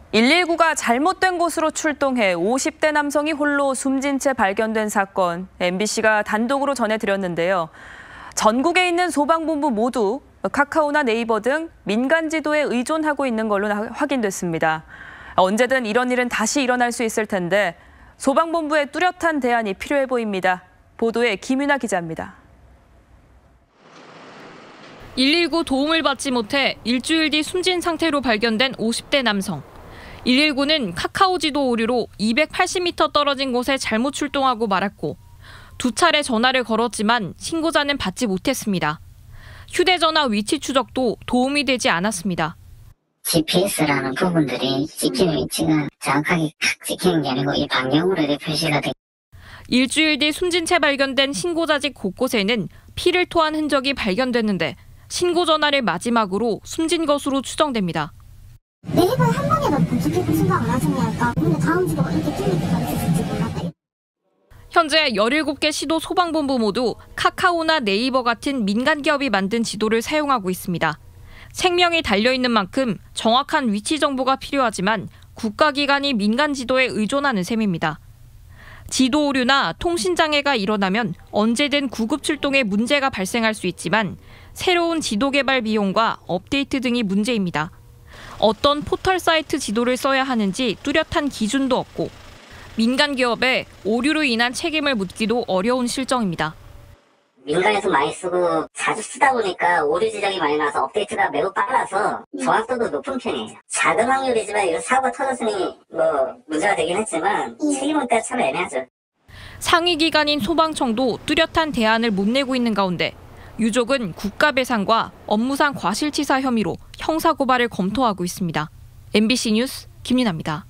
119가 잘못된 곳으로 출동해 50대 남성이 홀로 숨진 채 발견된 사건, MBC가 단독으로 전해드렸는데요. 전국에 있는 소방본부 모두 카카오나 네이버 등 민간 지도에 의존하고 있는 걸로 확인됐습니다. 언제든 이런 일은 다시 일어날 수 있을 텐데 소방본부의 뚜렷한 대안이 필요해 보입니다. 보도에 김윤아 기자입니다. 119 도움을 받지 못해 일주일 뒤 숨진 상태로 발견된 50대 남성. 119는 카카오 지도 오류로 280m 떨어진 곳에 잘못 출동하고 말았고 2차례 전화를 걸었지만 신고자는 받지 못했습니다. 휴대전화 위치 추적도 도움이 되지 않았습니다. GPS라는 부분들이 찍히는 위치가 정확하게 탁 찍히는 게 아니고 이 반경으로 이렇게 표시가 돼. 일주일 뒤 숨진 채 발견된 신고자 집 곳곳에는 피를 토한 흔적이 발견됐는데 신고 전화를 마지막으로 숨진 것으로 추정됩니다. 네이버에 한 번이라도 GPS 생각 안 하시냐니까. 근데 다음 주가 이렇게 틀릴 때가 있을지 몰랐다. 현재 17개 시도 소방본부 모두 카카오나 네이버 같은 민간 기업이 만든 지도를 사용하고 있습니다. 생명이 달려있는 만큼 정확한 위치 정보가 필요하지만 국가기관이 민간 지도에 의존하는 셈입니다. 지도 오류나 통신 장애가 일어나면 언제든 구급 출동에 문제가 발생할 수 있지만 새로운 지도 개발 비용과 업데이트 등이 문제입니다. 어떤 포털 사이트 지도를 써야 하는지 뚜렷한 기준도 없고 민간 기업에 오류로 인한 책임을 묻기도 어려운 실정입니다. 민간에서 많이 쓰고 자주 쓰다 보니까 오류 지적이 많이 나서 업데이트가 매우 빨라서 정확도도 높은 편이에요. 작은 확률이지만 이거 사고가 터졌으니 문제가 되긴 했지만 책임을 묻기가 참 애매하죠. 상위 기관인 소방청도 뚜렷한 대안을 못 내고 있는 가운데 유족은 국가배상과 업무상 과실치사 혐의로 형사고발을 검토하고 있습니다. MBC 뉴스 김윤아입니다.